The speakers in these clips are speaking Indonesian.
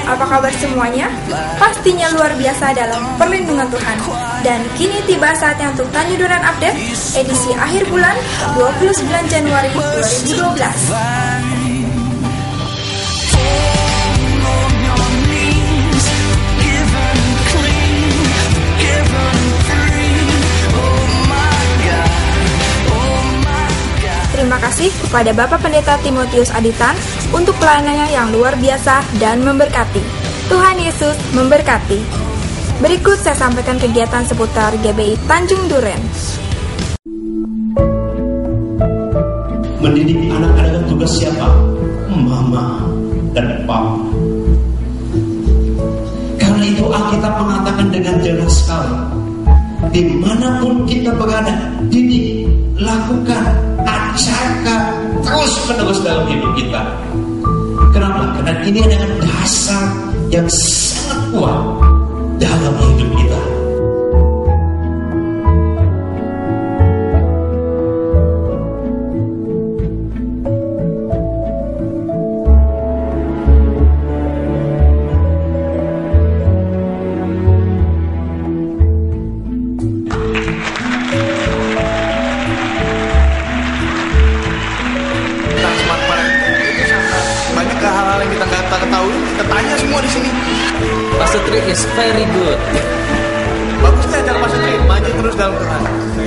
apa kabar semuanya? Pastinya luar biasa dalam perlindungan Tuhan. Dan kini tiba saatnya untuk Tanjuduran Update, edisi akhir bulan 29 Januari 2012. Terima kasih kepada Bapak Pendeta Timotius Aditan untuk pelayanannya yang luar biasa dan memberkati. Tuhan Yesus memberkati. Berikut saya sampaikan kegiatan seputar GBI Tanjung Duren. Mendidik anak adalah tugas siapa? Mama dan papa. Karena itu Alkitab mengatakan dengan jelas sekali, dimanapun kita berada, didik, lakukan, ajarkan terus-menerus dalam hidup kita. Kenapa? Karena ini adalah dasar yang sangat kuat dalam hidup kita. Pastor Tri is very good. Bagusnya acara Pastor Tri, maju terus dalam Tuhan.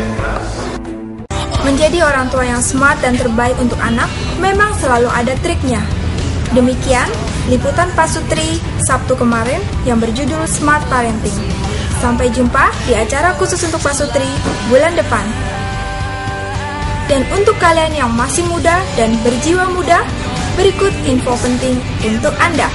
Menjadi orang tua yang smart dan terbaik untuk anak memang selalu ada triknya. Demikian liputan Pak Sutri Sabtu kemarin yang berjudul Smart Parenting. Sampai jumpa di acara khusus untuk Pak Sutri bulan depan. Dan untuk kalian yang masih muda dan berjiwa muda, berikut info penting untuk Anda.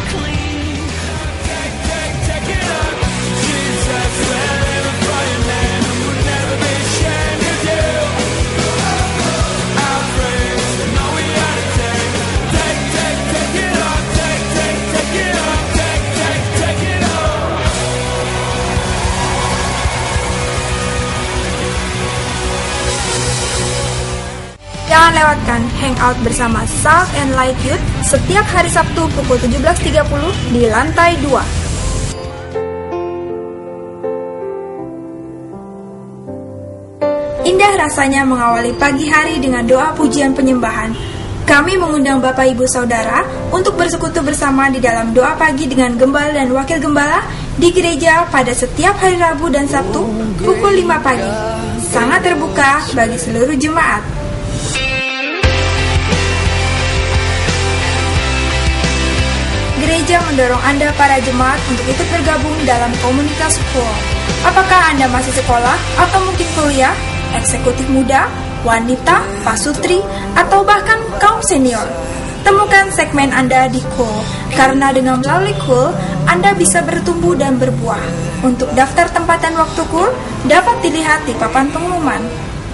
Jangan lewatkan hangout bersama Salt and Light Youth setiap hari Sabtu pukul 17.30 di lantai 2. Indah rasanya mengawali pagi hari dengan doa pujian penyembahan. Kami mengundang Bapak Ibu Saudara untuk bersekutu bersama di dalam doa pagi dengan gembala dan wakil gembala di gereja pada setiap hari Rabu dan Sabtu pukul 5 pagi. Sangat terbuka bagi seluruh jemaat. Gereja mendorong Anda para jemaat untuk ikut bergabung dalam komunitas school. Apakah Anda masih sekolah atau mungkin kuliah, eksekutif muda, wanita, pasutri, atau bahkan kaum senior? Temukan segmen Anda di Cool, karena dengan melalui Cool, Anda bisa bertumbuh dan berbuah. Untuk daftar tempat dan waktu Cool, dapat dilihat di papan pengumuman.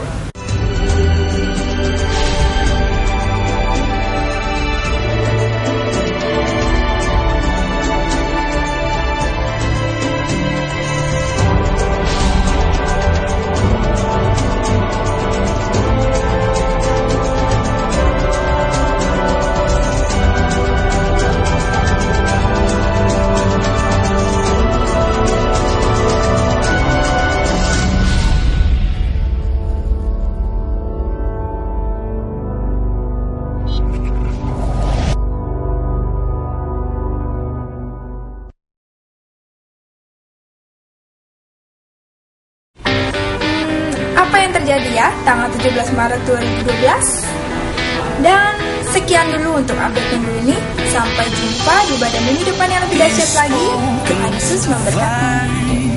Terjadi ya tanggal 17 Maret 2012. Dan sekian dulu untuk update minggu ini. Sampai jumpa di pada minggu depan yang lebih dahsyat lagi. Tuhan Yesus memberkati.